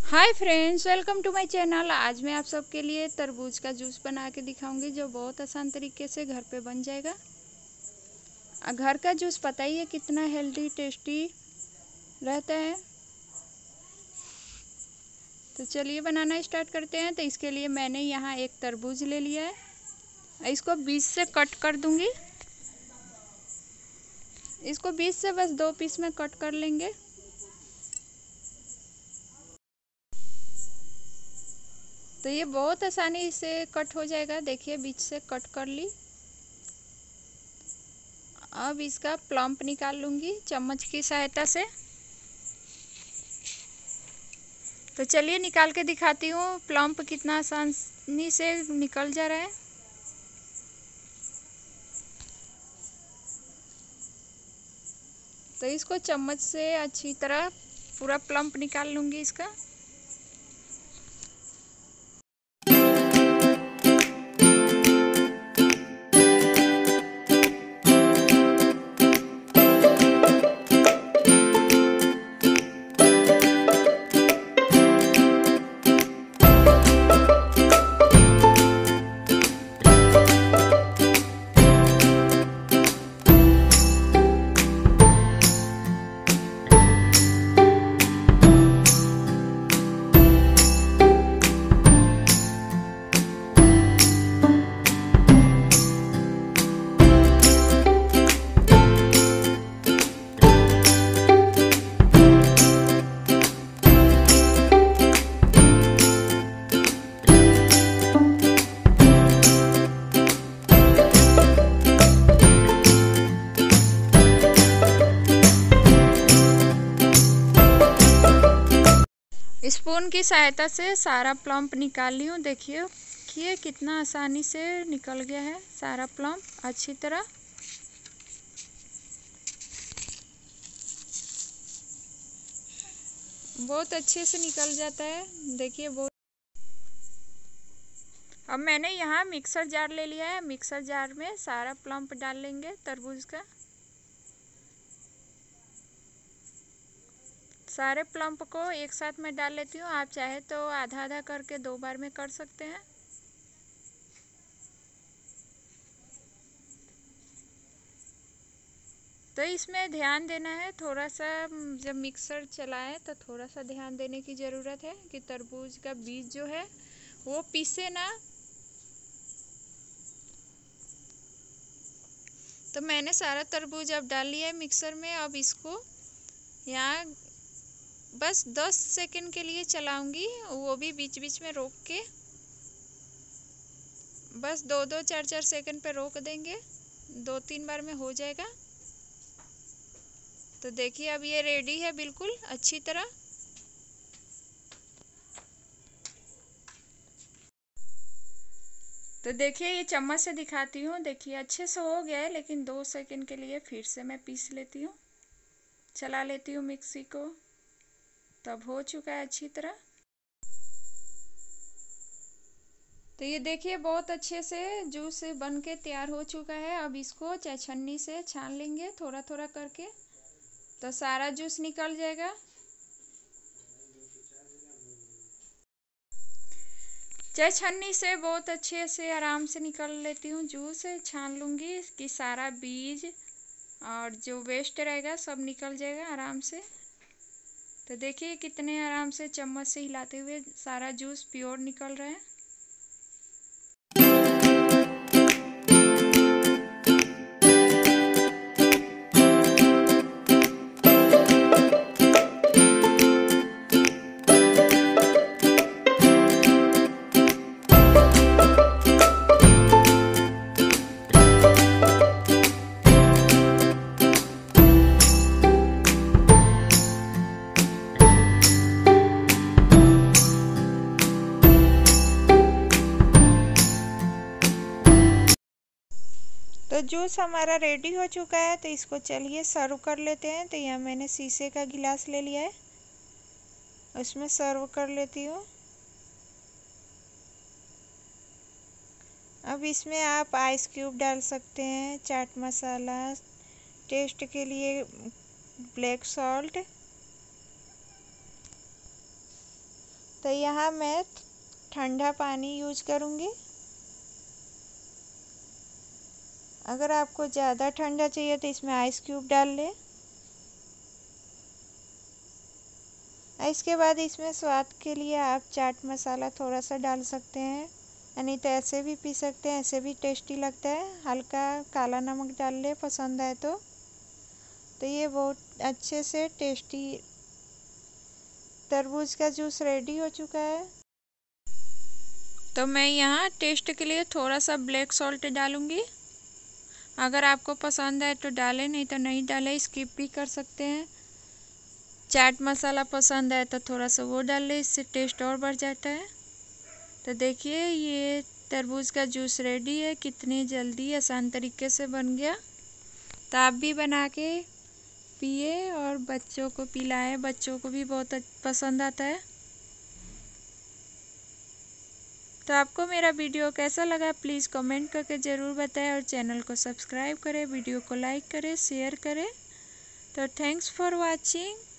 Hi friends, welcome to my channel. आज मैं आप सबके लिए तरबूज का जूस बना के दिखाऊंगी जो बहुत आसान तरीके से घर पे बन जाएगा। घर का जूस पता ही है कितना हेल्दी टेस्टी रहता है। तो चलिए बनाना स्टार्ट करते हैं। तो इसके लिए मैंने यहाँ एक तरबूज ले लिया है। इसको बीच से कट कर दूंगी। इसको बीच से बस 2 पीस में कट कर लेंगे। तो ये बहुत आसानी से कट हो जाएगा। देखिए बीच से कट कर ली। अब इसका प्लम्प निकाल लूँगी चम्मच की सहायता से। तो चलिए निकाल के दिखाती हूँ प्लम्प कितना आसानी से निकल जा रहा है। तो इसको चम्मच से अच्छी तरह पूरा प्लम्प निकाल लूँगी इसका। स्पून की सहायता से सारा प्लम्प निकाल ली हूँ। देखिए कि ये कितना आसानी से निकल गया है सारा प्लम्प अच्छी तरह। बहुत अच्छे से निकल जाता है। देखिए बहुत। अब मैंने यहाँ मिक्सर जार ले लिया है। मिक्सर जार में सारा प्लम्प डाल लेंगे तरबूज का। सारे प्लम्प को एक साथ में डाल लेती हूँ। आप चाहे तो आधा आधा करके 2 बार में कर सकते हैं। तो इसमें ध्यान देना है थोड़ा सा, जब मिक्सर चलाएं तो थोड़ा सा ध्यान देने की ज़रूरत है कि तरबूज का बीज जो है वो पीसे ना। तो मैंने सारा तरबूज अब डाल लिया है मिक्सर में। अब इसको यहाँ बस 10 सेकंड के लिए चलाऊंगी, वो भी बीच बीच में रोक के। बस 2-2 4-4 सेकंड पे रोक देंगे। 2-3 बार में हो जाएगा। तो देखिए अब ये रेडी है बिल्कुल अच्छी तरह। तो देखिए ये चम्मच से दिखाती हूँ। देखिए अच्छे से हो गया है, लेकिन 2 सेकंड के लिए फिर से मैं पीस लेती हूँ, चला लेती हूँ मिक्सी को। तब हो चुका है अच्छी तरह। तो ये देखिए बहुत अच्छे से जूस बन के तैयार हो चुका है। अब इसको चाय छन्नी से छान लेंगे थोड़ा थोड़ा करके, तो सारा जूस निकल जाएगा। चाय छन्नी से बहुत अच्छे से आराम से निकल लेती हूँ जूस। छान लूँगी कि सारा बीज और जो वेस्ट रहेगा सब निकल जाएगा आराम से। तो देखिए कितने आराम से चम्मच से हिलाते हुए सारा जूस प्योर निकल रहा है। तो जूस हमारा रेडी हो चुका है। तो इसको चलिए सर्व कर लेते हैं। तो यहाँ मैंने शीशे का गिलास ले लिया है, उसमें सर्व कर लेती हूँ। अब इसमें आप आइस क्यूब डाल सकते हैं, चाट मसाला, टेस्ट के लिए ब्लैक सॉल्ट, तो यहाँ मैं ठंडा पानी यूज करूँगी। अगर आपको ज़्यादा ठंडा चाहिए तो इसमें आइस क्यूब डाल लें। इसके बाद इसमें स्वाद के लिए आप चाट मसाला थोड़ा सा डाल सकते हैं, नहीं तो ऐसे भी पी सकते हैं, ऐसे भी टेस्टी लगता है। हल्का काला नमक डाल ले पसंद आए तो ये बहुत अच्छे से टेस्टी तरबूज का जूस रेडी हो चुका है। तो मैं यहाँ टेस्ट के लिए थोड़ा सा ब्लैक सॉल्ट डालूँगी। अगर आपको पसंद है तो डालें, नहीं तो नहीं डालें, स्किप भी कर सकते हैं। चाट मसाला पसंद है तो थोड़ा सा वो डाल लें, इससे टेस्ट और बढ़ जाता है। तो देखिए ये तरबूज का जूस रेडी है, कितनी जल्दी आसान तरीके से बन गया। तो आप भी बना के पिए और बच्चों को पिलाएं, बच्चों को भी बहुत पसंद आता है। तो आपको मेरा वीडियो कैसा लगा प्लीज़ कमेंट करके ज़रूर बताएं और चैनल को सब्सक्राइब करें, वीडियो को लाइक करें, शेयर करें। तो थैंक्स फॉर वॉचिंग।